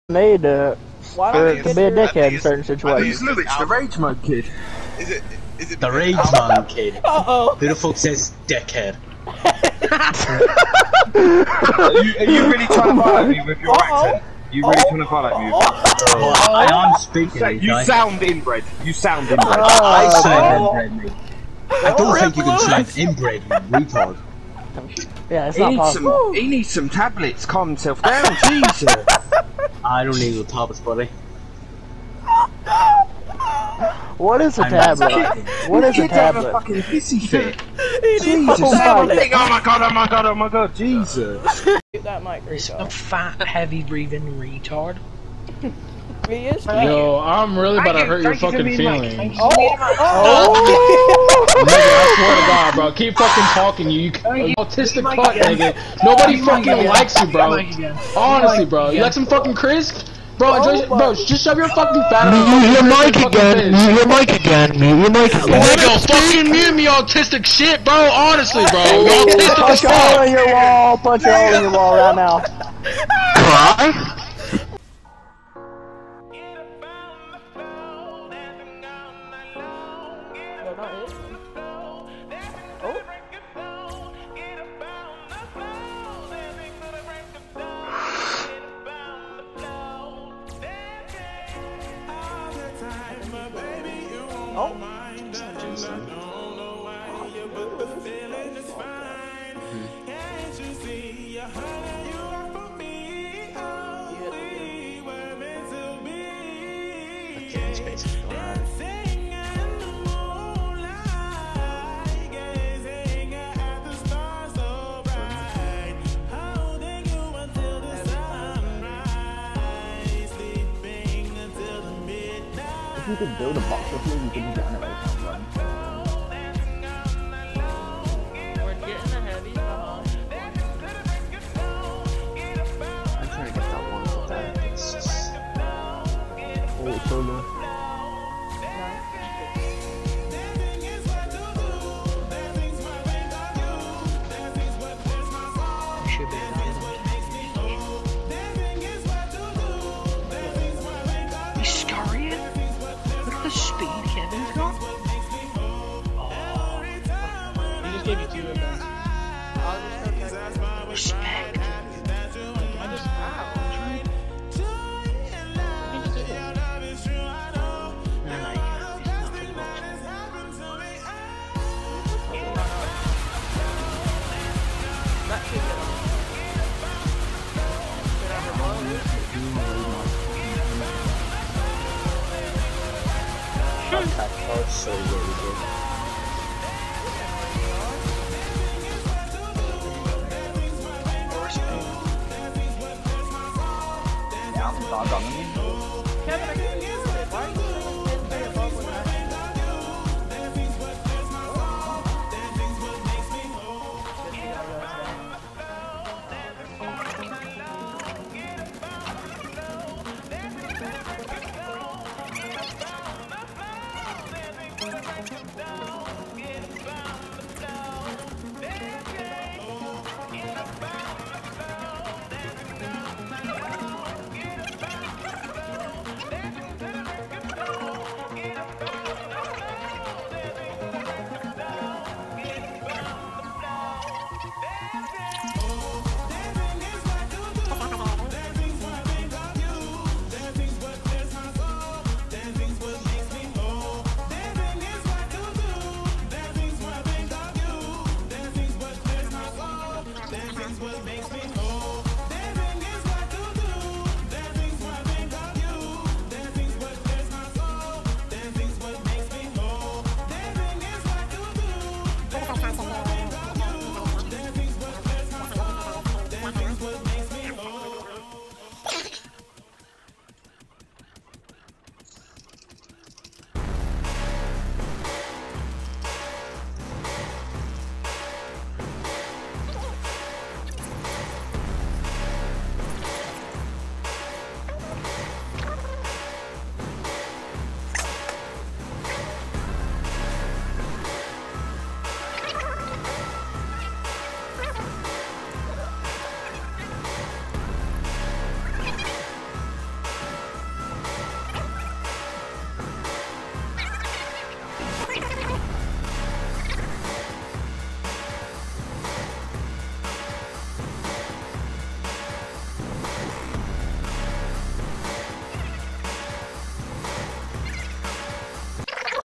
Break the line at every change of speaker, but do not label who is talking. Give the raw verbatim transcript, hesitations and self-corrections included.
made to,
Why
to,
don't
to
you
be a
get
dickhead in certain
Who's
situations.
Lewis, the Rage Mode kid?
Is it? Is it
The Rage Man kid.
Uh oh.
Who the fuck says dickhead?
Are you, are you really trying to violate me with your
Uh-oh.
accent? You really trying to violate me with your accent?
Oh, I am speaking
So,
it,
you
guys.
sound inbred. You sound inbred.
I
Oh,
sound
oh.
inbred, mate. I don't think you can sound inbred, you retard.
Yeah, it's
He
not
needs,
possible.
some, he needs some tablets, calm himself down, Jesus.
I don't need no tablets, buddy.
What is a
I'm
tablet?
not-
What is a
Kid's having
tablet?
a fucking hissy fit.
Jesus.
Jesus,
Oh my
everything. Oh my god, oh my god, oh my god, Jesus.
Get that mic
This
retard.
fat, heavy breathing retard.
He is.
Yo, I'm really about to
Thank you,
hurt your
thank you for
fucking
being
feelings.
Mike.
Oh.
Oh!
Nigga, I swear to God, bro. Keep fucking talking, you. You autistic fuck, nigga. Nobody fucking likes you, bro. Honestly, bro. You like some fucking crisp? Bro, just, bro, just shove your fucking fat
Mute your mic again. Mute your mic again. Mute your mic again.
Nigga, fucking mute me, autistic shit, bro. Honestly, bro. You autistic as
Punch a hole
fuck.
in your wall. Punch a hole in your wall right now. Cry?
No, not it. Oh.
It's basically alright.
If you could build a box with you, you could generate something.
We're getting ahead of you, uh-huh.
I'm trying to get that one with that. It's just...
Oh, so good.
You should be He's scurrying. Look at the speed Kevin's got.
He just gave you two events.
I'll just go check.
Respect.
I just... He just did it.
No, no, it's not for the box.
That should get on. Get on the low.
That card's so really good.
Yeah, I'm not done.
Kevin, I can